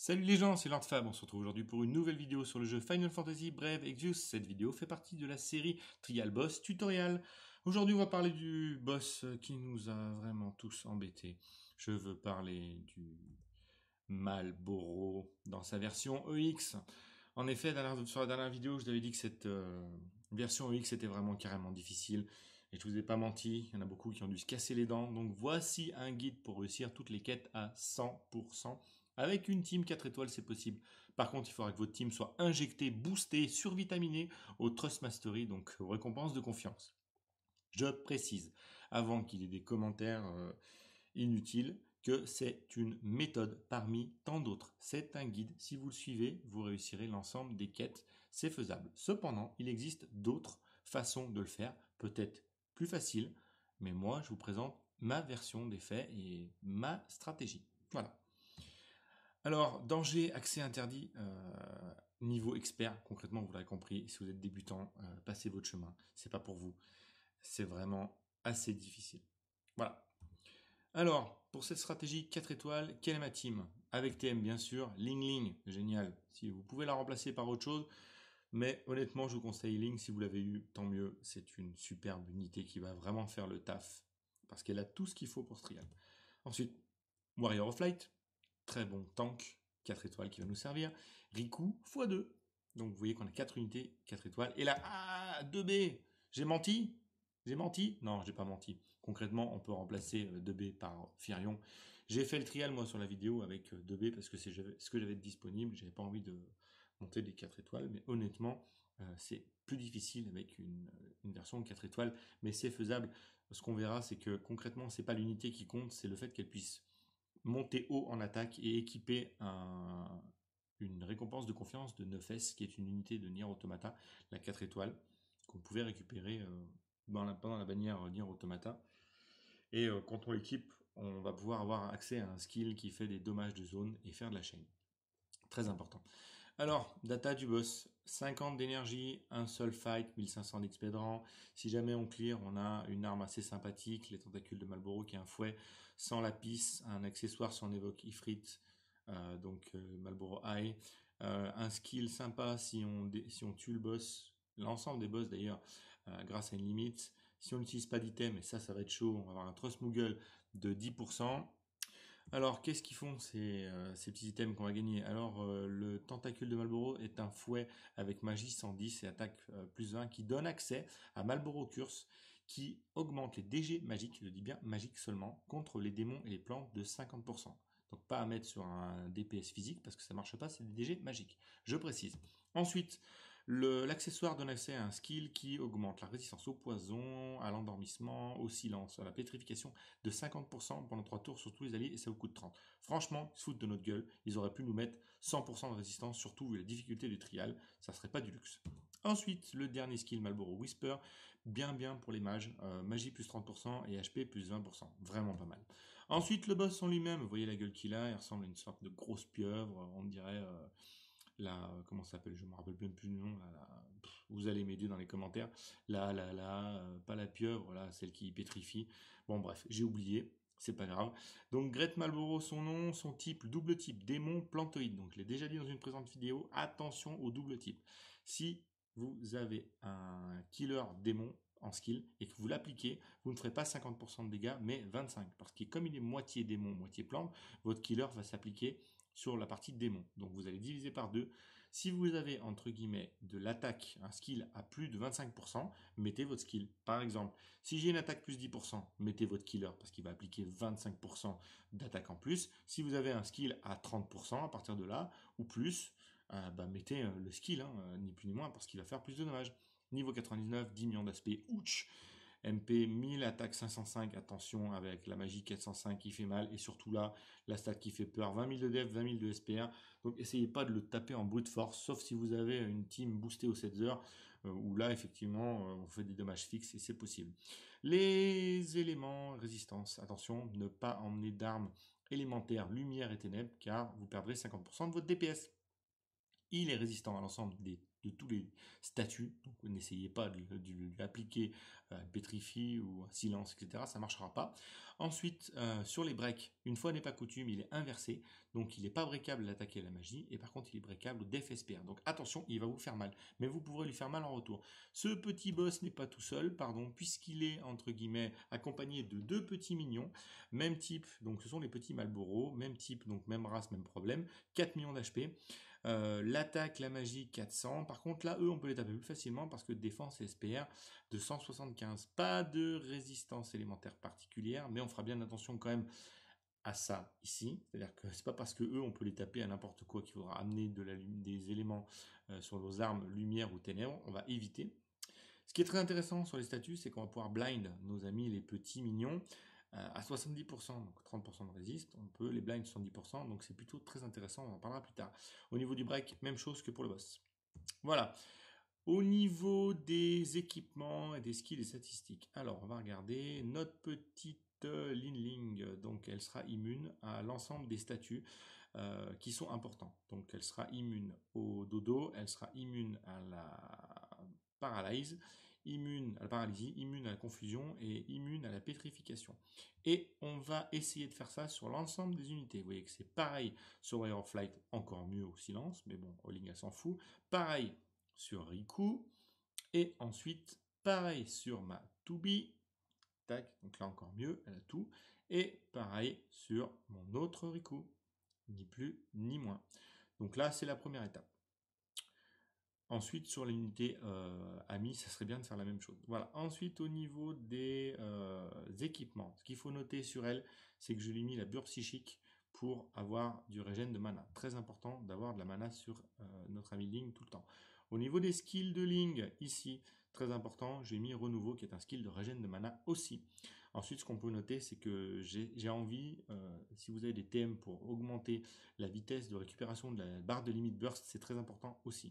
Salut les gens, c'est Lord Fab, on se retrouve aujourd'hui pour une nouvelle vidéo sur le jeu Final Fantasy Brave Exvius. Cette vidéo fait partie de la série Trial Boss Tutorial. Aujourd'hui on va parler du boss qui nous a vraiment tous embêtés. Je veux parler du Malboro dans sa version EX. En effet, sur la dernière vidéo, je vous avais dit que cette version EX était vraiment carrément difficile. Et je vous ai pas menti, il y en a beaucoup qui ont dû se casser les dents. Donc voici un guide pour réussir toutes les quêtes à 100%. Avec une team 4 étoiles, c'est possible. Par contre, il faudra que votre team soit injectée, boostée, survitaminée au Trust Mastery, donc aux récompenses de confiance. Je précise, avant qu'il y ait des commentaires inutiles, que c'est une méthode parmi tant d'autres. C'est un guide. Si vous le suivez, vous réussirez l'ensemble des quêtes. C'est faisable. Cependant, il existe d'autres façons de le faire, peut-être plus faciles, mais moi, je vous présente ma version des faits et ma stratégie. Voilà. Alors, danger, accès interdit, niveau expert, concrètement, vous l'avez compris, si vous êtes débutant, passez votre chemin. C'est pas pour vous. C'est vraiment assez difficile. Voilà. Alors, pour cette stratégie 4 étoiles, quelle est ma team? Avec TM bien sûr, Ling Ling, génial. Si vous pouvez la remplacer par autre chose, mais honnêtement, je vous conseille Ling, si vous l'avez eu, tant mieux. C'est une superbe unité qui va vraiment faire le taf, parce qu'elle a tout ce qu'il faut pour ce trial. Ensuite, Warrior of Light, très bon tank, 4 étoiles qui va nous servir. Riku, x2. Donc vous voyez qu'on a 4 unités, 4 étoiles. Et là, 2B, j'ai menti? J'ai menti? Non, j'ai pas menti. Concrètement, on peut remplacer 2B par Firion. J'ai fait le trial moi sur la vidéo avec 2B parce que c'est ce que j'avais disponible. J'avais pas envie de monter des 4 étoiles, mais honnêtement, c'est plus difficile avec une version 4 étoiles, mais c'est faisable. Ce qu'on verra, c'est que concrètement, c'est pas l'unité qui compte, c'est le fait qu'elle puisse monter haut en attaque et équiper une récompense de confiance de 9S, qui est une unité de Nier Automata, la 4 étoiles, qu'on pouvait récupérer pendant la bannière Nier Automata. Et quand on l'équipe, on va pouvoir avoir accès à un skill qui fait des dommages de zone et faire de la chaîne. Très important. Alors, data du boss, 50 d'énergie, un seul fight, 1500 d'XP de rang. Si jamais on clear, on a une arme assez sympathique, les tentacules de Malboro qui est un fouet, sans lapis, un accessoire si on évoque Ifrit, Malboro Eye, un skill sympa si on tue le boss, l'ensemble des boss d'ailleurs, grâce à une limite. Si on n'utilise pas d'item, et ça va être chaud, on va avoir un Trust Moogle de 10%. Alors, qu'est-ce qu'ils font ces petits items qu'on va gagner? Alors, le tentacule de Malboro est un fouet avec magie 110 et attaque plus 20 qui donne accès à Malboro Curse qui augmente les DG magiques, je dis bien magiques seulement, contre les démons et les plantes de 50%. Donc pas à mettre sur un DPS physique parce que ça marche pas, c'est des DG magiques. Je précise. Ensuite, l'accessoire donne accès à un skill qui augmente la résistance au poison, à l'endormissement, au silence, à la pétrification de 50% pendant 3 tours sur tous les alliés et ça vous coûte 30. Franchement, ils se foutent de notre gueule. Ils auraient pu nous mettre 100% de résistance, surtout vu la difficulté du trial. Ça serait pas du luxe. Ensuite, le dernier skill Malboro Whisper, bien pour les mages. Magie plus 30% et HP plus 20%. Vraiment pas mal. Ensuite, le boss en lui-même, vous voyez la gueule qu'il a, il ressemble à une sorte de grosse pieuvre, on dirait comment ça s'appelle, je me rappelle même plus le nom, vous allez m'aider dans les commentaires, pas la pieuvre, là, celle qui pétrifie, bon bref, j'ai oublié, c'est pas grave. Donc Gret Malboro, son nom, son type, double type, démon plantoïde, donc je l'ai déjà dit dans une présente vidéo, attention au double type. Si vous avez un killer démon en skill et que vous l'appliquez, vous ne ferez pas 50% de dégâts, mais 25%, parce que comme il est moitié démon, moitié plante, votre killer va s'appliquer sur la partie démon. Donc vous allez diviser par 2. Si vous avez, entre guillemets, de l'attaque, un skill à plus de 25%, mettez votre skill. Par exemple, si j'ai une attaque plus 10%, mettez votre killer parce qu'il va appliquer 25% d'attaque en plus. Si vous avez un skill à 30% à partir de là, ou plus, mettez le skill, ni plus ni moins, parce qu'il va faire plus de dommages. Niveau 99, 10 millions d'aspect, ouch. MP 1000, attaque 505, attention avec la magie 405 qui fait mal, et surtout là, la stat qui fait peur, 20 000 de def, 20 000 de SPR, donc essayez pas de le taper en brute force, sauf si vous avez une team boostée aux 7 heures, où là effectivement on fait des dommages fixes et c'est possible. Les éléments résistance, attention, ne pas emmener d'armes élémentaires, lumière et ténèbres, car vous perdrez 50% de votre DPS. Il est résistant à l'ensemble des de tous les statuts. Donc n'essayez pas de lui appliquer pétrifie ou silence, etc. Ça ne marchera pas. Ensuite, sur les breaks, une fois n'est pas coutume, il est inversé. Donc il n'est pas breakable à l'attaquer la magie. Et par contre, il est breakable au def SPR. Donc attention, il va vous faire mal. Mais vous pourrez lui faire mal en retour. Ce petit boss n'est pas tout seul, pardon, puisqu'il est, entre guillemets, accompagné de 2 petits minions. Même type, donc ce sont les petits Malboro. Même type, donc même race, même problème. 4 millions d'HP. L'attaque, la magie, 400. Par contre, là, eux, on peut les taper plus facilement parce que défense et SPR de 175. Pas de résistance élémentaire particulière, mais on fera bien attention quand même à ça ici. C'est-à-dire que c'est pas parce que eux, on peut les taper à n'importe quoi qu'il faudra amener des éléments sur nos armes, lumière ou ténèbres. On va éviter. Ce qui est très intéressant sur les statuts, c'est qu'on va pouvoir blind nos amis les petits mignons à 70%, donc 30% de résiste, on peut les blind 70%, donc c'est plutôt très intéressant, on en parlera plus tard. Au niveau du break, même chose que pour le boss. Voilà. Au niveau des équipements et des skills et statistiques, alors on va regarder notre petite Linling, donc elle sera immune à l'ensemble des statuts qui sont importants. Donc elle sera immune au dodo, elle sera immune à la paralyse, immune à la paralysie, immune à la confusion et immune à la pétrification. Et on va essayer de faire ça sur l'ensemble des unités. Vous voyez que c'est pareil sur Wire of Light, encore mieux au silence, mais bon, Oling elle s'en fout. Pareil sur Riku, et ensuite pareil sur ma Tubi, tac, donc là encore mieux, elle a tout, et pareil sur mon autre Riku, ni plus ni moins. Donc là c'est la première étape. Ensuite, sur l'unité amis, ça serait bien de faire la même chose. Voilà. Ensuite, au niveau des équipements, ce qu'il faut noter sur elle, c'est que je lui ai mis la bure psychique pour avoir du régène de mana. Très important d'avoir de la mana sur notre ami Ling tout le temps. Au niveau des skills de Ling, ici, très important, j'ai mis renouveau qui est un skill de régène de mana aussi. Ensuite, ce qu'on peut noter, c'est que j'ai envie, si vous avez des TM pour augmenter la vitesse de récupération de la barre de limite burst, c'est très important aussi.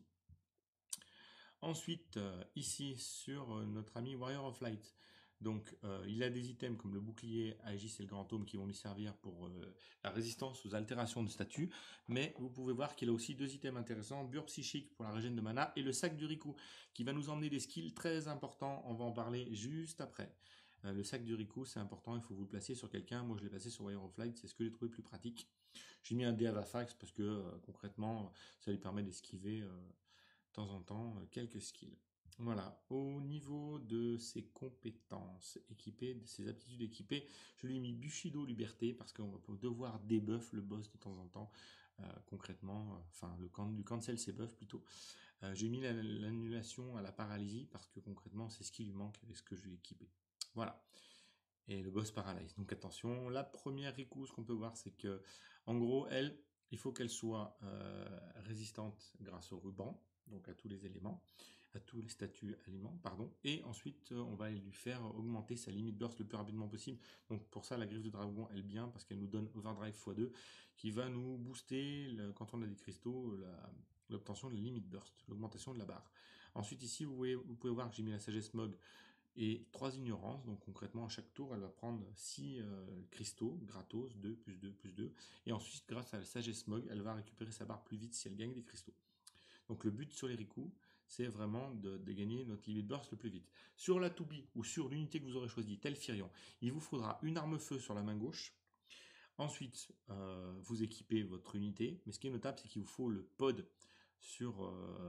Ensuite, ici sur notre ami Warrior of Light, donc il a des items comme le bouclier, Aegis et le grand tome qui vont lui servir pour la résistance aux altérations de statut, mais vous pouvez voir qu'il a aussi 2 items intéressants, Bure psychique pour la régène de mana et le sac du Riku qui va nous emmener des skills très importants, on va en parler juste après. Le sac du Riku c'est important, il faut vous le placer sur quelqu'un, moi je l'ai placé sur Warrior of Light, c'est ce que j'ai trouvé plus pratique. J'ai mis un dé à Vafax parce que concrètement ça lui permet d'esquiver temps en temps quelques skills. Voilà, au niveau de ses compétences équipées, de ses aptitudes équipées, je lui ai mis Bushido Liberté parce qu'on va devoir debuff le boss de temps en temps, concrètement, enfin du cancel ses buffs plutôt. J'ai mis l'annulation à la paralysie parce que concrètement c'est ce qui lui manque avec ce que je lui ai équipé. Voilà. Et le boss paralyse. Donc attention, la première Riku, ce qu'on peut voir, c'est que en gros, elle, il faut qu'elle soit résistante grâce au ruban, donc à tous les éléments, à tous les statuts aliments, pardon. Et ensuite, on va lui faire augmenter sa limite burst le plus rapidement possible. Donc pour ça, la griffe de dragon, elle bien parce qu'elle nous donne overdrive x2, qui va nous booster, quand on a des cristaux, l'obtention de la limite burst, l'augmentation de la barre. Ensuite ici, vous pouvez voir que j'ai mis la sagesse Mog et 3 ignorances, donc concrètement à chaque tour elle va prendre 6 cristaux gratos, 2 plus 2 plus 2, et ensuite grâce à la sagesse Mog elle va récupérer sa barre plus vite si elle gagne des cristaux. Donc le but sur les Riku c'est vraiment de gagner notre limit burst le plus vite. Sur la Tubi ou sur l'unité que vous aurez choisi, tel Firion, il vous faudra une arme feu sur la main gauche. Ensuite vous équipez votre unité, mais ce qui est notable c'est qu'il vous faut le pod sur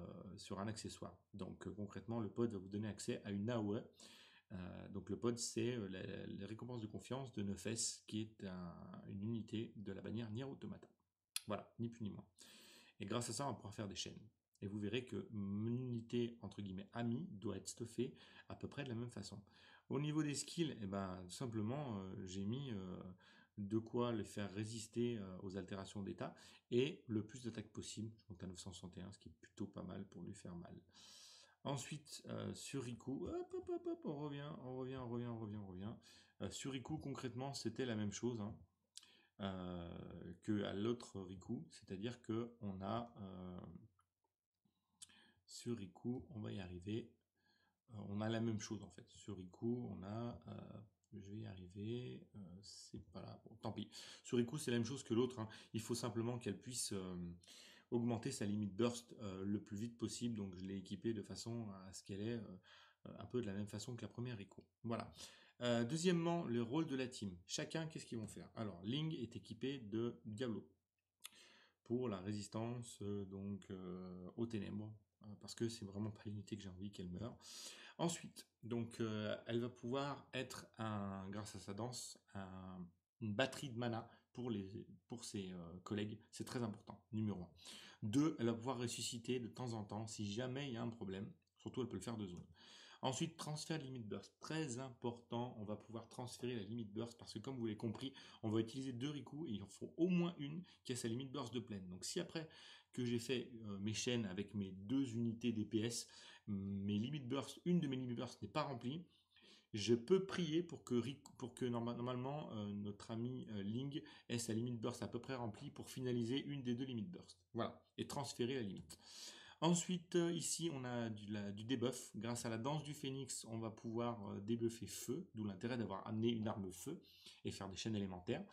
un accessoire. Donc concrètement le pod va vous donner accès à une AOE. Donc le pod c'est la récompense de confiance de Neufes qui est une unité de la bannière Nier Automata. Voilà, ni plus ni moins. Et grâce à ça on va pouvoir faire des chaînes. Et vous verrez que mon unité entre guillemets amie doit être stuffée à peu près de la même façon. Au niveau des skills, eh ben, tout simplement j'ai mis de quoi les faire résister aux altérations d'état et le plus d'attaques possible. Je monte à 961, ce qui est plutôt pas mal pour lui faire mal. Ensuite, sur Riku, on revient. Sur Riku, concrètement, c'était la même chose que à l'autre Riku, c'est-à-dire que on a sur Riku, on va y arriver. On a la même chose en fait. Sur Riku, on a je vais y arriver, c'est pas là, bon, tant pis. Sur Riku, c'est la même chose que l'autre, hein. Il faut simplement qu'elle puisse augmenter sa limite burst le plus vite possible. Donc je l'ai équipé de façon à ce qu'elle ait un peu de la même façon que la première Rico. Voilà. Deuxièmement, le rôle de la team. Chacun, qu'est-ce qu'ils vont faire? Alors, Ling est équipé de Diablo pour la résistance aux ténèbres, parce que c'est vraiment pas l'unité que j'ai envie qu'elle meure. Ensuite, elle va pouvoir être, grâce à sa danse, une batterie de mana pour ses collègues. C'est très important, numéro 1. 2, elle va pouvoir ressusciter de temps en temps si jamais il y a un problème. Surtout, elle peut le faire de zone. Ensuite, transfert de limite burst. Très important, on va pouvoir transférer la limite burst parce que comme vous l'avez compris, on va utiliser 2 Riku et il en faut au moins une qui a sa limite burst de pleine. Donc si après que j'ai fait mes chaînes avec mes 2 unités DPS, une de mes limites burst n'est pas remplie, je peux prier pour que normalement notre ami Ling ait sa limite burst à peu près remplie pour finaliser une des 2 limites burst. Voilà, et transférer la limite. Ensuite, ici, on a du debuff. Grâce à la danse du phénix, on va pouvoir débuffer feu, d'où l'intérêt d'avoir amené une arme feu et faire des chaînes élémentaires.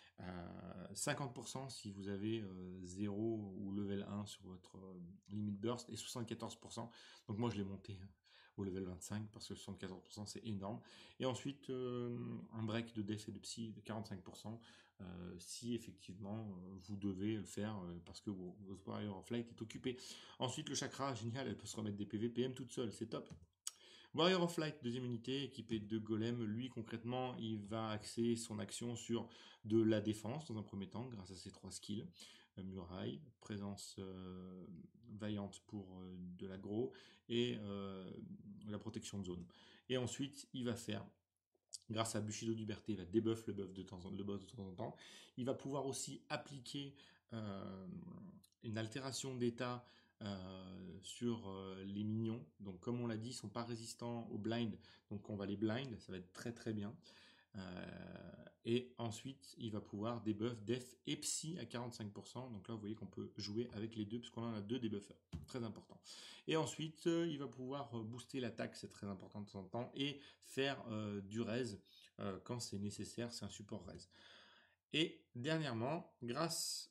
50% si vous avez 0 ou level 1 sur votre limite burst et 74%. Donc moi je l'ai monté au level 25 parce que 74% c'est énorme. Et ensuite un break de def et de psy de 45% si effectivement vous devez le faire parce que votre Warrior of Light est occupé. Ensuite le chakra, génial, elle peut se remettre des PV PM toute seule, c'est top. Warrior of Light, deuxième unité, équipé de golems. Lui, concrètement, il va axer son action sur de la défense, dans un premier temps, grâce à ses 3 skills. Muraille, présence vaillante pour de l'aggro, et la protection de zone. Et ensuite, il va faire, grâce à Bushido Liberté, il va debuff le boss de temps en temps. Il va pouvoir aussi appliquer une altération d'état sur les minions. Donc comme on l'a dit, ils sont pas résistants au blind, donc on va les blind, ça va être très très bien. Et ensuite, il va pouvoir debuff def et psy à 45%. Donc là, vous voyez qu'on peut jouer avec les deux, puisqu'on en a 2 debuffers. Très important. Et ensuite, il va pouvoir booster l'attaque, c'est très important de temps en temps, et faire du raise quand c'est nécessaire, c'est un support raise. Et dernièrement, grâce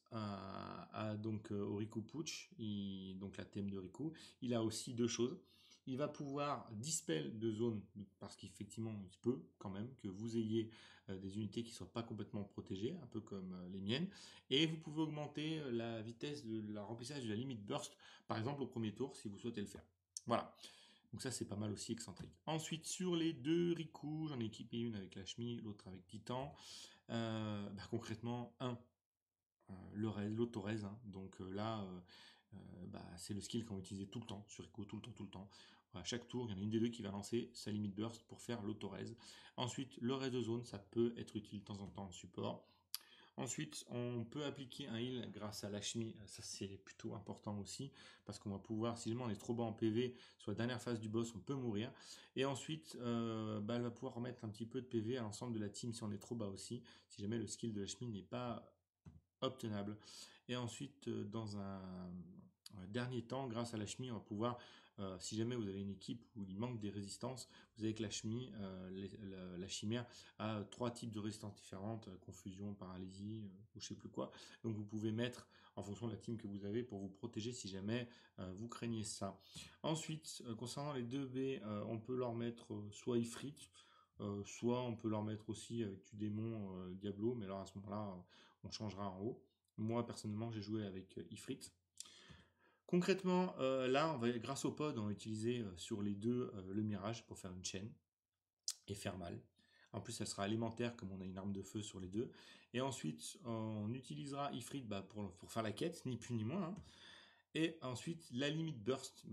au Riku Puch, donc la thème de Riku, il a aussi 2 choses. Il va pouvoir dispel de zone, parce qu'effectivement, il peut quand même que vous ayez des unités qui ne soient pas complètement protégées, un peu comme les miennes. Et vous pouvez augmenter la vitesse de la remplissage de la limite burst, par exemple au premier tour, si vous souhaitez le faire. Voilà. Donc ça, c'est pas mal aussi excentrique. Ensuite, sur les 2 Riku, j'en ai équipé une avec Lashmi, l'autre avec Titan. Concrètement, l'auto-raise, hein. Donc là, c'est le skill qu'on va utiliser tout le temps, sur Riku, tout le temps. À chaque tour, il y en a une des deux qui va lancer sa limite burst pour faire l'auto-raise. Ensuite, le raise de zone, ça peut être utile de temps en temps en support. Ensuite, on peut appliquer un heal grâce à Lashmi, ça c'est plutôt important aussi, parce qu'on va pouvoir, si jamais on est trop bas en PV, sur la dernière phase du boss, on peut mourir. Et ensuite, elle va pouvoir remettre un petit peu de PV à l'ensemble de la team si on est trop bas aussi, si jamais le skill de Lashmi n'est pas obtenable. Et ensuite, dans un dernier temps, grâce à Lashmi, on va pouvoir, si jamais vous avez une équipe où il manque des résistances, vous avez que Lashmi, la chimère a 3 types de résistances différentes, confusion, paralysie, ou je sais plus quoi. Donc vous pouvez mettre en fonction de la team que vous avez pour vous protéger si jamais vous craignez ça. Ensuite, concernant les 2B, on peut leur mettre soit Ifrit, soit on peut leur mettre aussi avec du démon Diablo, mais alors à ce moment-là, on changera en haut. Moi, personnellement, j'ai joué avec Ifrit. Concrètement, là, grâce au pod, on va utiliser sur les 2 le mirage pour faire une chaîne et faire mal. En plus, elle sera élémentaire comme on a une arme de feu sur les 2. Et ensuite, on utilisera Ifrit pour faire la quête, ni plus ni moins. Hein. Et ensuite, la limite burst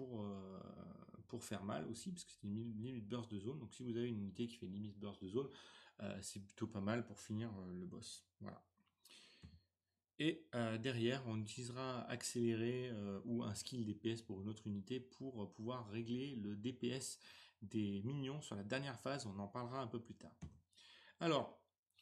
pour faire mal aussi, parce que c'est une limite burst de zone. Donc si vous avez une unité qui fait une limite burst de zone, c'est plutôt pas mal pour finir le boss. Voilà. Et derrière, on utilisera accéléré ou un skill DPS pour une autre unité pour pouvoir régler le DPS des minions sur la dernière phase. On en parlera un peu plus tard. Alors,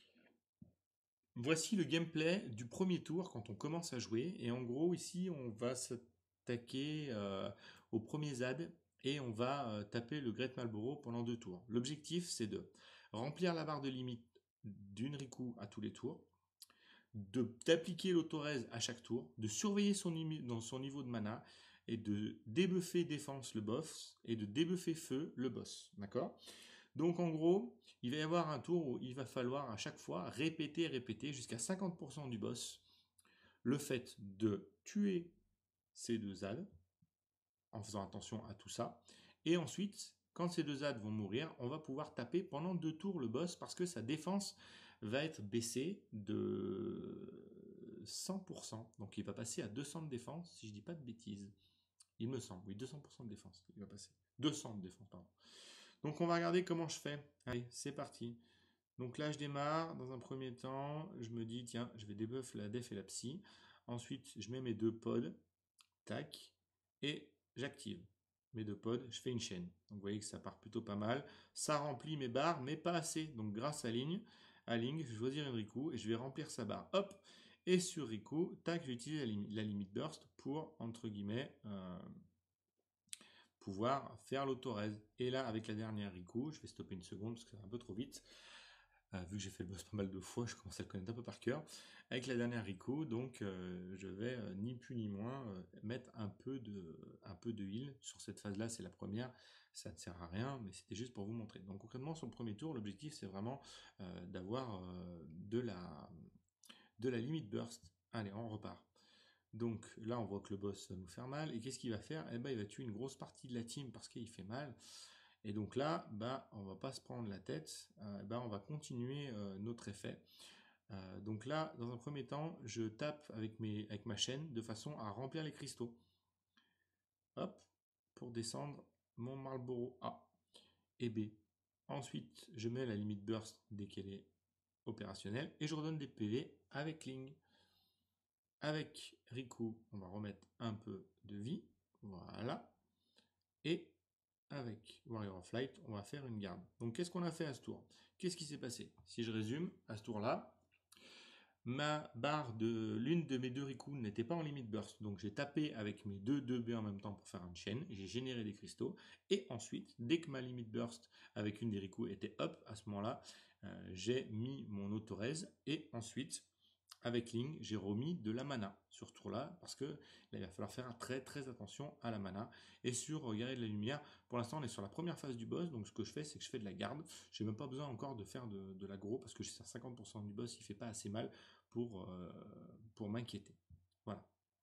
voici le gameplay du premier tour quand on commence à jouer. Et en gros, ici, on va s'attaquer au premier ZAD et on va taper le Great Malboro pendant 2 tours. L'objectif, c'est de remplir la barre de limite d'une Riku à tous les tours, d'appliquer l'autorèse à chaque tour, de surveiller dans son niveau de mana, et de débuffer défense le boss, et de débuffer feu le boss. D'accord? Donc en gros, il va y avoir un tour où il va falloir à chaque fois répéter jusqu'à 50% du boss le fait de tuer ces deux ZAD, en faisant attention à tout ça. Et ensuite, quand ces deux ZAD vont mourir, on va pouvoir taper pendant 2 tours le boss parce que sa défense va être baissée de 100%. Donc il va passer à 200 de défense, si je dis pas de bêtises. Il me semble, oui, 200% de défense. Il va passer. 200 de défense, pardon. Donc on va regarder comment je fais. Allez, c'est parti. Donc là, je démarre. Dans un premier temps, je me dis, tiens, je vais débuff la def et la psy. Ensuite, je mets mes 2 pods. Tac. Et j'active mes 2 pods. Je fais une chaîne. Donc vous voyez que ça part plutôt pas mal. Ça remplit mes barres, mais pas assez. Donc grâce à Ling, je vais choisir une Riku et je vais remplir sa barre. Hop. Et sur Riku, tac, je vais utiliser la limite burst pour, entre guillemets, pouvoir faire l'autorèse. Et là, avec la dernière Riku, je vais stopper une seconde parce que c'est un peu trop vite. Vu que j'ai fait le boss pas mal de fois, je commence à le connaître un peu par cœur. Avec la dernière Riku, donc je vais ni plus ni moins mettre un peu de heal. Sur cette phase-là, c'est la première. Ça ne sert à rien, mais c'était juste pour vous montrer. Donc concrètement, sur le premier tour, l'objectif c'est vraiment d'avoir de la limite burst. Allez, on repart. Donc là, on voit que le boss va nous faire mal. Et qu'est-ce qu'il va faire? Eh ben, il va tuer une grosse partie de la team parce qu'il fait mal. Et donc là, bah, on va pas se prendre la tête. Bah, on va continuer notre effet. Donc là, dans un premier temps, je tape avec ma chaîne de façon à remplir les cristaux. Hop, pour descendre mon Marlboro A et B. Ensuite, je mets la limite burst dès qu'elle est opérationnelle et je redonne des PV avec Ling. Avec Riku, on va remettre un peu de vie. Voilà. Et avec Warrior of Light, on va faire une garde. Donc qu'est-ce qu'on a fait à ce tour? Qu'est-ce qui s'est passé? Si je résume, à ce tour-là, ma barre de l'une de mes 2 Riku n'était pas en limite burst. Donc j'ai tapé avec mes 2B en même temps pour faire une chaîne. J'ai généré des cristaux. Et ensuite, dès que ma limite burst avec une des Riku était up, à ce moment-là, j'ai mis mon autorèse. Et ensuite, avec Ling, j'ai remis de la mana sur ce tour-là, parce que là, il va falloir faire très très attention à la mana. Et sur Guerrier de la Lumière, pour l'instant, on est sur la première phase du boss, donc ce que je fais, c'est que je fais de la garde. J'ai même pas besoin encore de faire de l'aggro, parce que je sais 50% du boss, il fait pas assez mal pour m'inquiéter. Voilà.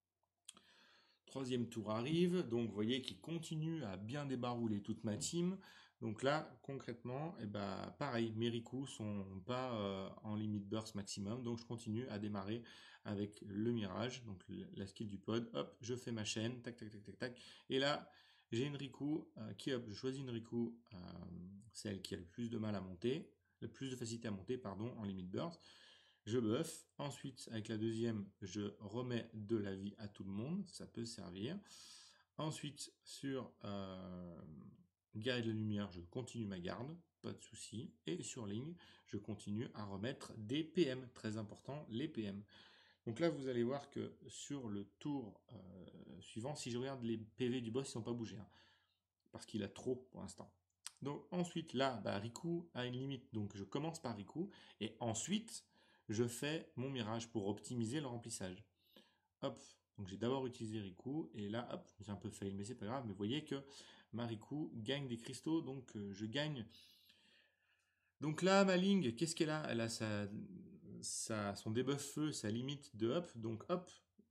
Troisième tour arrive, donc vous voyez qu'il continue à bien débarouler toute ma team. Donc là, concrètement, eh ben, pareil, mes Riku sont pas en limite burst maximum, donc je continue à démarrer avec le mirage, donc la skill du pod. Hop, je fais ma chaîne, tac, tac, tac, tac, tac. Et là, j'ai une Riku je choisis une Riku, celle qui a le plus de mal à monter, le plus de facilité à monter, pardon, en limite burst. Je buff. Ensuite, avec la deuxième, je remets de la vie à tout le monde. Ça peut servir. Ensuite, sur Guerrier de la Lumière, je continue ma garde. Pas de souci. Et sur ligne, je continue à remettre des PM. Très important, les PM. Donc là, vous allez voir que sur le tour suivant, si je regarde les PV du boss, ils n'ont pas bougé. Hein, parce qu'il a trop pour l'instant. Donc ensuite, là, bah, Riku a une limite. Donc je commence par Riku. Et ensuite, je fais mon mirage pour optimiser le remplissage. Hop, donc j'ai d'abord utilisé Riku, et là, hop, j'ai un peu fail, mais c'est pas grave, mais vous voyez que ma Riku gagne des cristaux, donc je gagne. Donc là, ma Ling, qu'est-ce qu'elle a? Elle a son debuff feu, sa limite de hop, donc hop.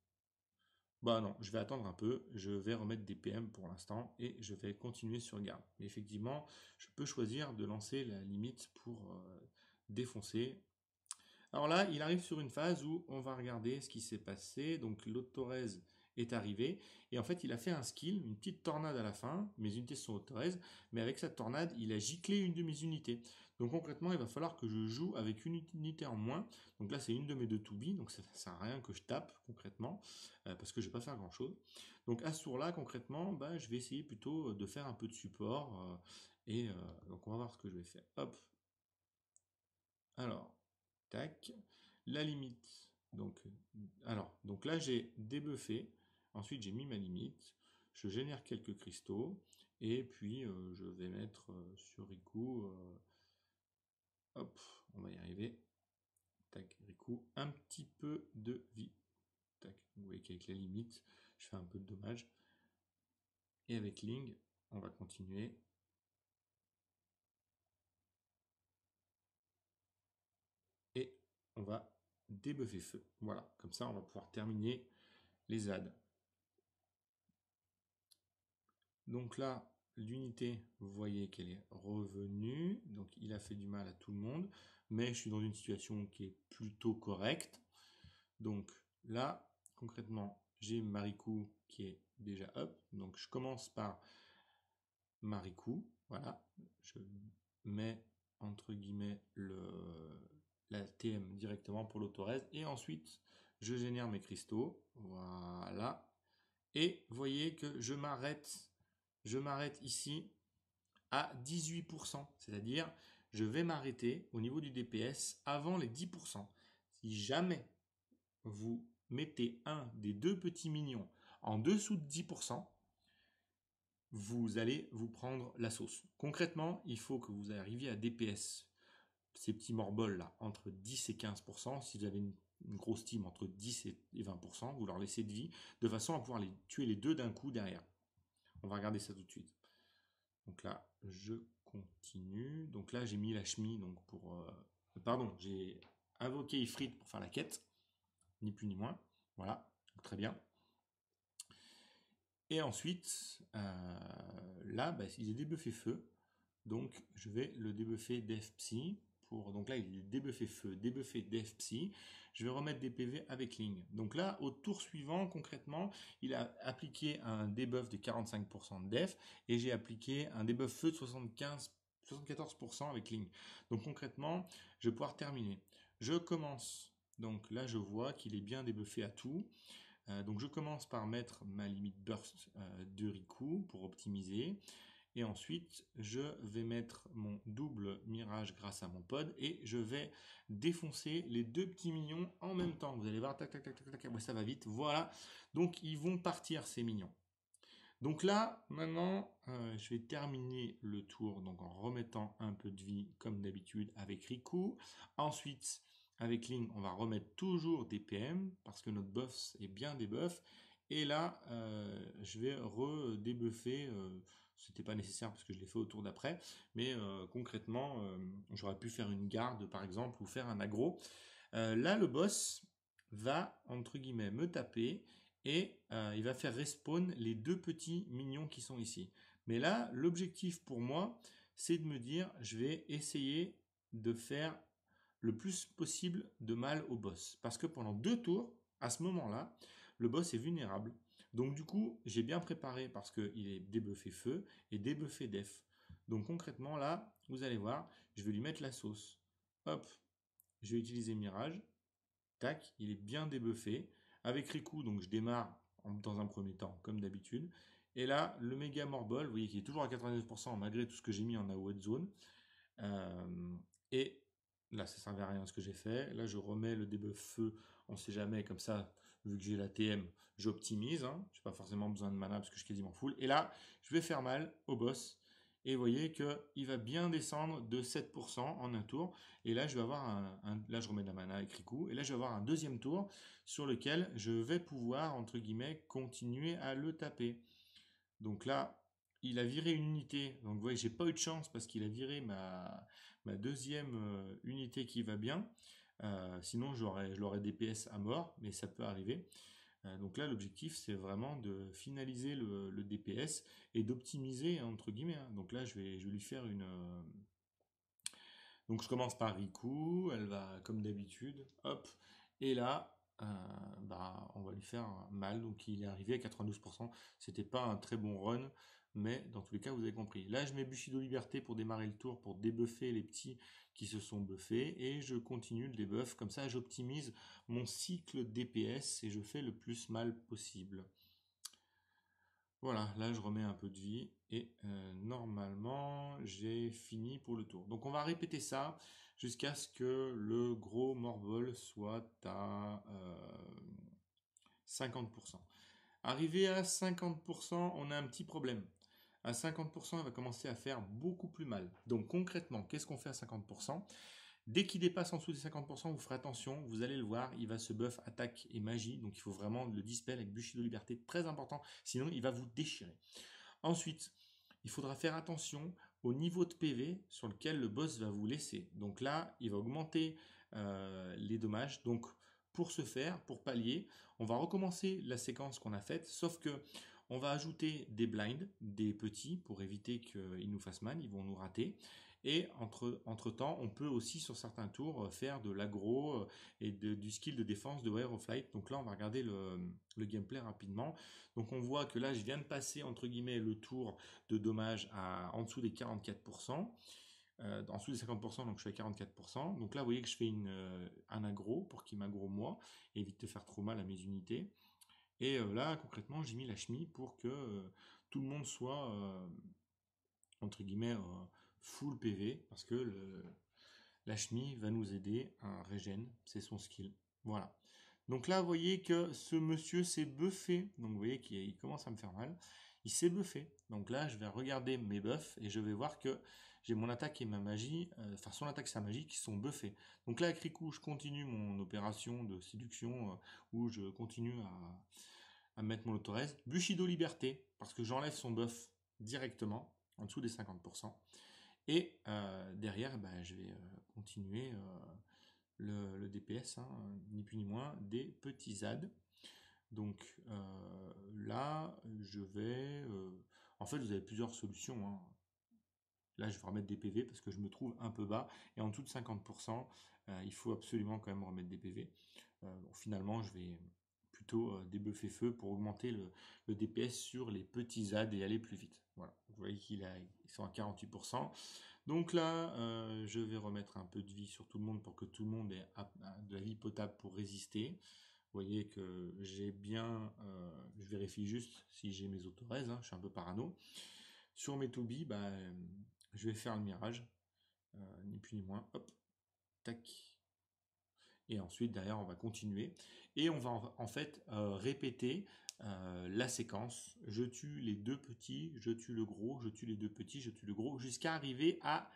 Bah non, je vais attendre un peu, je vais remettre des PM pour l'instant, et je vais continuer sur garde. Mais effectivement, je peux choisir de lancer la limite pour défoncer. Alors là, il arrive sur une phase où on va regarder ce qui s'est passé. Donc l'autorèse est arrivé et en fait il a fait un skill, une petite tornade à la fin. Mes unités sont autorèse, mais avec sa tornade, il a giclé une de mes unités. Donc concrètement, il va falloir que je joue avec une unité en moins. Donc là, c'est une de mes 2 to be, donc ça ne sert à rien que je tape concrètement, parce que je ne vais pas faire grand chose. Donc à ce tour-là, concrètement, bah, je vais essayer plutôt de faire un peu de support. Donc on va voir ce que je vais faire. Hop. Alors, tac, la limite. Donc là j'ai débuffé. Ensuite j'ai mis ma limite. Je génère quelques cristaux. Et puis je vais mettre sur Riku. Hop, on va y arriver. tac, Riku, un petit peu de vie. Tac, vous voyez qu'avec la limite, je fais un peu de dommage. Et avec Ling, on va continuer. Et on va débuffer feu. Voilà, comme ça on va pouvoir terminer les ZAD. Donc là, l'unité, vous voyez qu'elle est revenue. Donc il a fait du mal à tout le monde. Mais je suis dans une situation qui est plutôt correcte. Donc là, concrètement, j'ai Marikou qui est déjà up. Donc je commence par Marikou. Voilà. Je mets entre guillemets la TM directement pour l'autorèse. Et ensuite, je génère mes cristaux. Voilà. Et vous voyez que je m'arrête ici à 18%. C'est-à-dire, je vais m'arrêter au niveau du DPS avant les 10%. Si jamais vous mettez un des deux petits minions en dessous de 10%, vous allez vous prendre la sauce. Concrètement, il faut que vous arriviez à DPS ces petits morbols là entre 10 et 15%. Si vous avez une grosse team entre 10 et 20%, vous leur laissez de vie de façon à pouvoir les tuer les deux d'un coup derrière. On va regarder ça tout de suite. Donc là, je continue. Donc là, j'ai mis la chemise donc pour pardon, j'ai invoqué Ifrit pour faire la quête, ni plus ni moins. Voilà, donc, très bien. Et ensuite, là, bah, il est débuffé feu. Donc, je vais le débuffer Def Psy. Donc là, il est débuffé feu, débuffé Def Psy. Je vais remettre des PV avec Ling. Donc là, au tour suivant, concrètement, il a appliqué un debuff de 45% de Def. Et j'ai appliqué un debuff feu de 74% avec Ling. Donc concrètement, je vais pouvoir terminer. Je commence. Donc là, je vois qu'il est bien débuffé à tout. Donc je commence par mettre ma limite burst de Riku pour optimiser. Et ensuite, je vais mettre mon double mirage grâce à mon pod et je vais défoncer les deux petits minions en même temps. Vous allez voir, tac, tac, tac, tac, tac, ça va vite. Voilà. Donc ils vont partir ces minions. Donc là, maintenant, je vais terminer le tour donc en remettant un peu de vie comme d'habitude avec Riku. Ensuite, avec Ling, on va remettre toujours des PM parce que notre buff est bien des buffs. Et là, je vais redébuffer. C'était pas nécessaire parce que je l'ai fait au tour d'après, mais concrètement, j'aurais pu faire une garde par exemple ou faire un aggro. Là, le boss va entre guillemets me taper et il va faire respawn les deux petits minions qui sont ici. Mais là, l'objectif pour moi, c'est de me dire, je vais essayer de faire le plus possible de mal au boss. Parce que pendant 2 tours, à ce moment-là, le boss est vulnérable. Donc du coup, j'ai bien préparé parce qu'il est débuffé feu et débuffé def. Donc concrètement, là, vous allez voir, je vais lui mettre la sauce. Hop, je vais utiliser Mirage. Tac, il est bien débuffé. Avec Riku, donc je démarre dans un premier temps, comme d'habitude. Et là, le méga Morbol, vous voyez qu'il est toujours à 99% malgré tout ce que j'ai mis en AOE zone. Et là, ça ne servait à rien ce que j'ai fait. Là, je remets le debuff feu, on ne sait jamais, comme ça, vu que j'ai la TM, j'optimise. Hein. Je n'ai pas forcément besoin de mana parce que je suis quasiment full. Et là, je vais faire mal au boss. Et vous voyez qu'il va bien descendre de 7% en un tour. Et là, je vais avoir là, je remets de la mana avec Riku. Et là, je vais avoir un deuxième tour sur lequel je vais pouvoir, entre guillemets, continuer à le taper. Donc là, il a viré une unité. Donc vous voyez, j'ai pas eu de chance parce qu'il a viré ma deuxième unité qui va bien. Sinon, je l'aurais DPS à mort, mais ça peut arriver. Donc là, l'objectif, c'est vraiment de finaliser le DPS et d'optimiser, entre guillemets. Hein. Donc là, je vais lui faire une... Donc je commence par Riku, elle va comme d'habitude, hop. Et là, on va lui faire mal. Donc il est arrivé à 92%. C'était pas un très bon run, mais dans tous les cas, vous avez compris. Là, je mets Bushido Liberté pour démarrer le tour, pour débuffer les petits qui se sont buffés. Et je continue le debuff. Comme ça, j'optimise mon cycle DPS et je fais le plus mal possible. Voilà, là je remets un peu de vie et normalement j'ai fini pour le tour. Donc on va répéter ça jusqu'à ce que le gros Morbol soit à 50%. Arrivé à 50%, on a un petit problème. À 50%, il va commencer à faire beaucoup plus mal. Donc concrètement, qu'est-ce qu'on fait à 50%? Dès qu'il dépasse en dessous des 50%, vous ferez attention, vous allez le voir, il va se buff attaque et magie, donc il faut vraiment le dispel avec Bushido Liberté, très important, sinon il va vous déchirer. Ensuite, il faudra faire attention au niveau de PV sur lequel le boss va vous laisser. Donc là, il va augmenter les dommages. Donc pour ce faire, pour pallier, on va recommencer la séquence qu'on a faite, sauf que on va ajouter des blinds, des petits, pour éviter qu'ils nous fassent mal, ils vont nous rater. Et entre temps, on peut aussi sur certains tours faire de l'aggro et du skill de défense de Wire of Light. Donc là, on va regarder le gameplay rapidement. Donc on voit que là, je viens de passer entre guillemets le tour de dommage en dessous des 44%. En dessous des 50%, donc je suis à 44%. Donc là, vous voyez que je fais un aggro pour qu'il m'aggro moi, et évite de faire trop mal à mes unités. Et là, concrètement, j'ai mis la chenille pour que tout le monde soit, entre guillemets, full PV, parce que la chenille va nous aider à régène, c'est son skill. Voilà. Donc là, vous voyez que ce monsieur s'est buffé. Donc vous voyez qu'il commence à me faire mal. Il s'est buffé. Donc là, je vais regarder mes buffs et je vais voir que j'ai mon attaque et ma magie, enfin son attaque et sa magie qui sont buffés. Donc là, avec Riku, je continue mon opération de séduction où je continue à mettre mon autorèse. Bushido Liberté, parce que j'enlève son buff directement en dessous des 50%. Et derrière, bah, je vais continuer le DPS, hein, ni plus ni moins, des petits ZAD. Donc là, je vais... en fait, vous avez plusieurs solutions, hein. Là, je vais remettre des PV parce que je me trouve un peu bas. Et en dessous de 50%, il faut absolument quand même remettre des PV. Bon, finalement, je vais plutôt débuffer feu pour augmenter le DPS sur les petits ZAD et aller plus vite. Voilà. Vous voyez qu'ils sont à 48%. Donc là, je vais remettre un peu de vie sur tout le monde pour que tout le monde ait de la vie potable pour résister. Vous voyez que j'ai bien... je vérifie juste si j'ai mes autoraises, hein, je suis un peu parano. Sur mes Toby, bah, je vais faire le mirage, ni plus ni moins. Hop, tac. Et ensuite, derrière, on va continuer. Et on va en fait répéter la séquence. Je tue les deux petits, je tue le gros, je tue les deux petits, je tue le gros, jusqu'à arriver à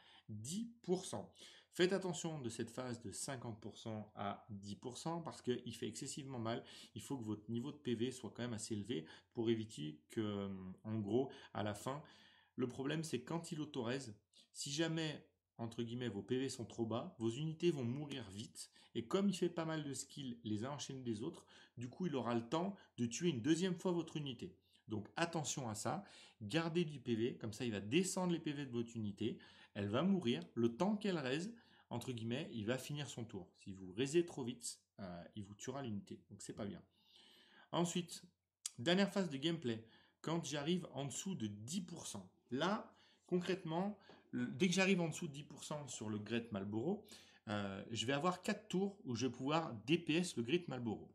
10%. Faites attention de cette phase de 50% à 10% parce qu'il fait excessivement mal. Il faut que votre niveau de PV soit quand même assez élevé pour éviter que, en gros, à la fin, le problème c'est quand il autorise, si jamais entre guillemets vos PV sont trop bas, vos unités vont mourir vite. Et comme il fait pas mal de skills les uns enchaînés des autres, du coup il aura le temps de tuer une deuxième fois votre unité. Donc attention à ça, gardez du PV, comme ça il va descendre les PV de votre unité, elle va mourir, le temps qu'elle raise, entre guillemets, il va finir son tour. Si vous raisez trop vite, il vous tuera l'unité, donc c'est pas bien. Ensuite, dernière phase de gameplay, quand j'arrive en dessous de 10%. Là, concrètement, dès que j'arrive en dessous de 10% sur le Great Marlboro, je vais avoir 4 tours où je vais pouvoir DPS le Great Marlboro.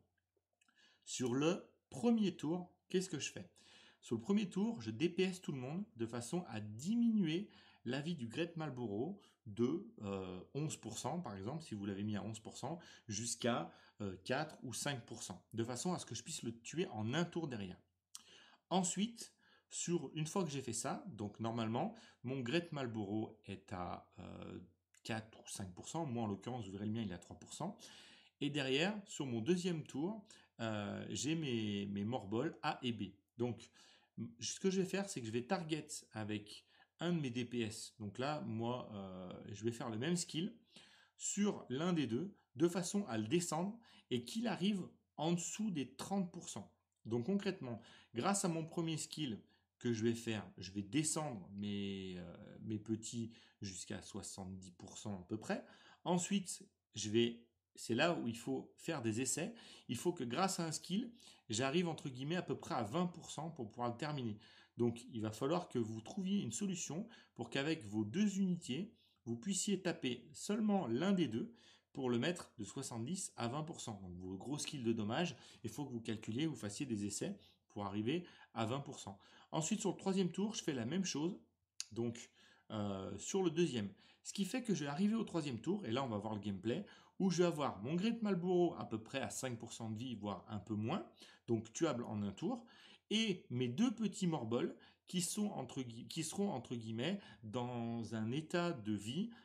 Sur le premier tour, qu'est-ce que je fais? Sur le premier tour, je DPS tout le monde de façon à diminuer la vie du Great Marlboro de 11%, par exemple, si vous l'avez mis à 11%, jusqu'à 4 ou 5%, de façon à ce que je puisse le tuer en un tour derrière. Ensuite, une fois que j'ai fait ça, donc normalement, mon Great Marlboro est à 4 ou 5%, moi en l'occurrence, vous verrez le mien, il est à 3%. Et derrière, sur mon deuxième tour, j'ai mes morbols A et B. Donc, ce que je vais faire, c'est que je vais target avec un de mes DPS. Donc là, moi, je vais faire le même skill sur l'un des deux, de façon à le descendre et qu'il arrive en dessous des 30%. Donc concrètement, grâce à mon premier skill que je vais faire, je vais descendre mes petits jusqu'à 70% à peu près. Ensuite, c'est là où il faut faire des essais. Il faut que grâce à un skill, j'arrive entre guillemets à peu près à 20% pour pouvoir le terminer. Donc il va falloir que vous trouviez une solution pour qu'avec vos deux unités, vous puissiez taper seulement l'un des deux pour le mettre de 70 à 20%. Donc vos gros skills de dommage, il faut que vous calculiez, vous fassiez des essais pour arriver à 20%. Ensuite, sur le troisième tour, je fais la même chose. Donc sur le deuxième. Ce qui fait que je vais arriver au troisième tour, et là on va voir le gameplay, où je vais avoir mon Great Marlboro à peu près à 5% de vie, voire un peu moins, donc tuable en un tour, et mes deux petits morbols qui seront entre guillemets dans un état de vie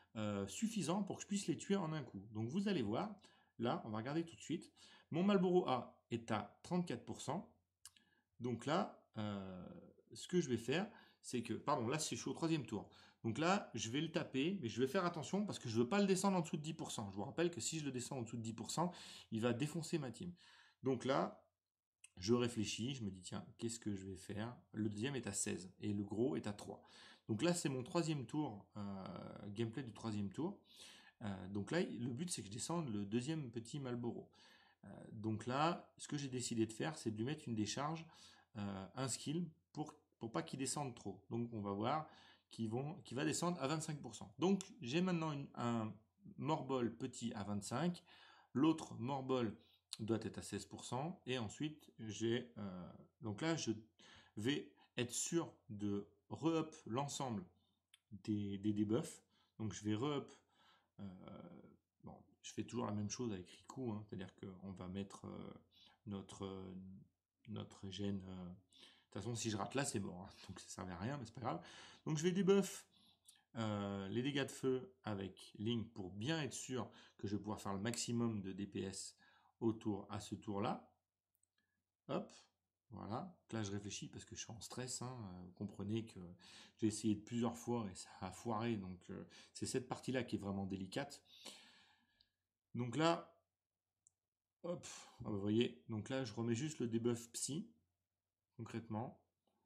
suffisant pour que je puisse les tuer en un coup. Donc vous allez voir, là, on va regarder tout de suite. Mon Marlboro A est à 34%. Donc là, ce que je vais faire, c'est que, pardon, là, je suis au troisième tour. Donc là, je vais le taper, mais je vais faire attention parce que je ne veux pas le descendre en dessous de 10%. Je vous rappelle que si je le descends en dessous de 10%, il va défoncer ma team. Donc là, je réfléchis, je me dis, tiens, qu'est-ce que je vais faire? Le deuxième est à 16 et le gros est à 3. Donc là, c'est mon troisième tour, gameplay du troisième tour. Donc là, le but, c'est que je descende le deuxième petit Marlboro. Donc là, ce que j'ai décidé de faire, c'est de lui mettre une décharge, un skill, pour pas qu'il descende trop. Donc on va voir qu'il va descendre à 25%. Donc j'ai maintenant un Morbol petit à 25, l'autre Morbol doit être à 16%, et ensuite donc là, je vais être sûr de re-up l'ensemble des debuffs. Donc je vais re-up. euh, bon, je fais toujours la même chose avec Riku, hein, c'est-à-dire qu'on va mettre notre, euh, notre gène. De toute façon, si je rate là, c'est mort, hein, donc ça ne servait à rien, mais c'est pas grave. Donc je vais debuff les dégâts de feu avec Link pour bien être sûr que je vais pouvoir faire le maximum de DPS à ce tour-là. Hop, voilà. Donc là, je réfléchis parce que je suis en stress, hein. Vous comprenez que j'ai essayé de plusieurs fois et ça a foiré. Donc, c'est cette partie-là qui est vraiment délicate. Donc là, hop, vous voyez, donc là, je remets juste le debuff psy, concrètement,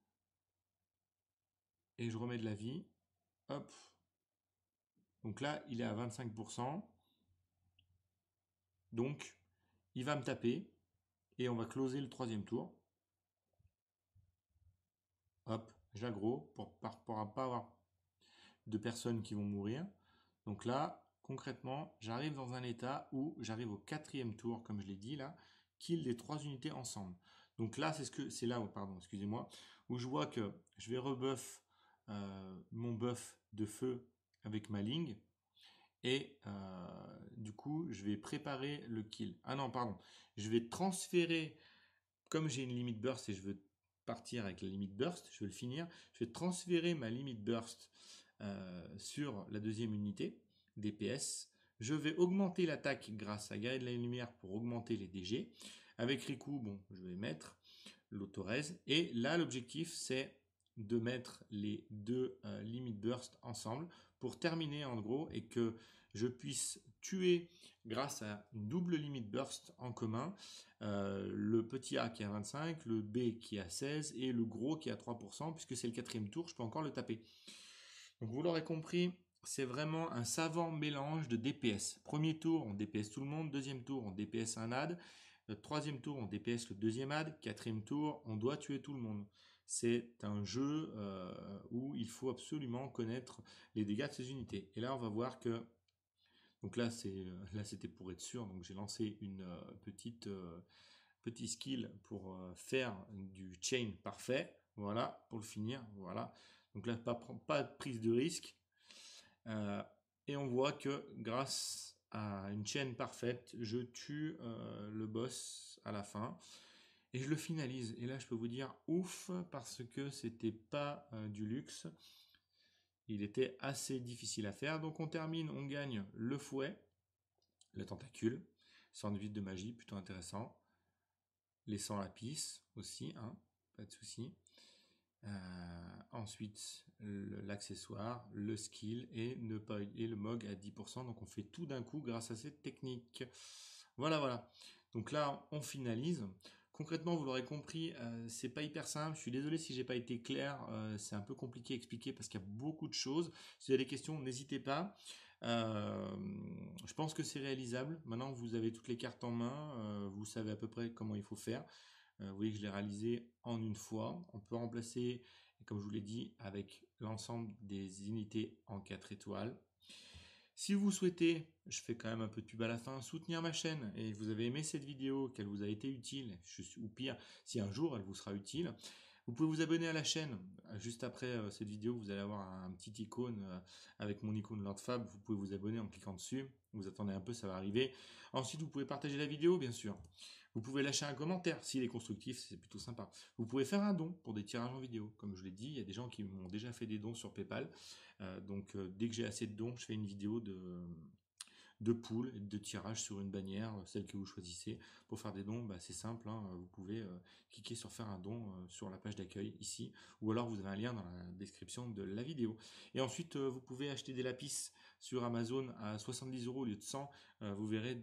et je remets de la vie. Hop. Donc là, il est à 25%. Donc, il va me taper et on va closer le troisième tour. Hop, j'aggro pour pas avoir de personnes qui vont mourir. Donc là, concrètement, j'arrive dans un état où j'arrive au quatrième tour, comme je l'ai dit là, kill des 3 unités ensemble. Donc là, c'est là où, pardon, excusez-moi, où je vois que je vais rebuff mon buff de feu avec ma Ling. Et du coup, je vais préparer le kill. Ah non, pardon. Je vais transférer, comme j'ai une limite burst et je veux partir avec la limite burst, je veux le finir, je vais transférer ma limite burst sur la deuxième unité, DPS. Je vais augmenter l'attaque grâce à Guerrier de la Lumière pour augmenter les DG. Avec Riku, bon, je vais mettre l'autorez. Et là, l'objectif, c'est de mettre les deux limit burst ensemble pour terminer en gros et que je puisse tuer grâce à une double limit burst en commun le petit A qui est à 25, le B qui est à 16 et le gros qui est à 3%, puisque c'est le quatrième tour, je peux encore le taper. Donc vous l'aurez compris, c'est vraiment un savant mélange de DPS. Premier tour, on DPS tout le monde. Deuxième tour, on DPS un ad. Troisième tour, on DPS le deuxième ad. Quatrième tour, on doit tuer tout le monde. C'est un jeu où il faut absolument connaître les dégâts de ces unités. Et là, on va voir que... Donc là, c'était pour être sûr. Donc j'ai lancé une petit skill pour faire du chain parfait. Voilà, pour le finir. Voilà. Donc là, pas de prise de risque. Et on voit que grâce à une chaîne parfaite, je tue le boss à la fin. Et je le finalise. Et là, je peux vous dire ouf, parce que c'était pas du luxe. Il était assez difficile à faire. Donc on termine, on gagne le fouet, le tentacule, sandwich de magie, plutôt intéressant. Les 100 lapis aussi, hein, pas de souci. Ensuite, l'accessoire, le skill et le MOG à 10%. Donc on fait tout d'un coup grâce à cette technique. Voilà, voilà. Donc là, on finalise. Concrètement, vous l'aurez compris, c'est pas hyper simple. Je suis désolé si j'ai pas été clair. C'est un peu compliqué à expliquer parce qu'il y a beaucoup de choses. Si vous avez des questions, n'hésitez pas. Je pense que c'est réalisable. Maintenant, vous avez toutes les cartes en main. Vous savez à peu près comment il faut faire. Vous voyez que je l'ai réalisé en une fois. On peut remplacer, comme je vous l'ai dit, avec l'ensemble des unités en 4 étoiles. Si vous souhaitez, je fais quand même un peu de pub à la fin, soutenir ma chaîne et vous avez aimé cette vidéo, qu'elle vous a été utile, ou pire, si un jour elle vous sera utile, vous pouvez vous abonner à la chaîne. Juste après cette vidéo, vous allez avoir un petit icône avec mon icône Lord Fab. Vous pouvez vous abonner en cliquant dessus. Vous attendez un peu, ça va arriver. Ensuite, vous pouvez partager la vidéo, bien sûr. Vous pouvez lâcher un commentaire s'il est constructif, c'est plutôt sympa. Vous pouvez faire un don pour des tirages en vidéo. Comme je l'ai dit, il y a des gens qui m'ont déjà fait des dons sur PayPal. Dès que j'ai assez de dons, je fais une vidéo de poules et de tirage sur une bannière, celle que vous choisissez. Pour faire des dons, bah, c'est simple, hein, vous pouvez cliquer sur faire un don sur la page d'accueil ici, ou alors vous avez un lien dans la description de la vidéo. Et ensuite, vous pouvez acheter des lapis sur Amazon à 70 € au lieu de 100. Vous verrez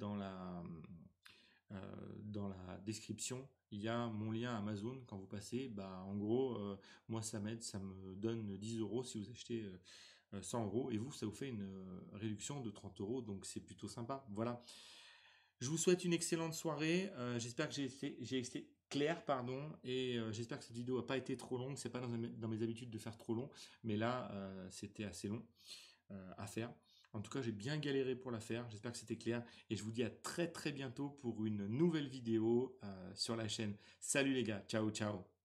dans la description, il y a mon lien Amazon. Quand vous passez, bah, en gros, moi ça m'aide, ça me donne 10 € si vous achetez 100 € et vous, ça vous fait une réduction de 30 €, donc c'est plutôt sympa. Voilà. Je vous souhaite une excellente soirée. J'espère que j'ai été clair, pardon, et j'espère que cette vidéo n'a pas été trop longue. C'est pas dans mes habitudes de faire trop long, mais là, c'était assez long à faire. En tout cas, j'ai bien galéré pour la faire. J'espère que c'était clair. Et je vous dis à très très bientôt pour une nouvelle vidéo sur la chaîne. Salut les gars. Ciao, ciao.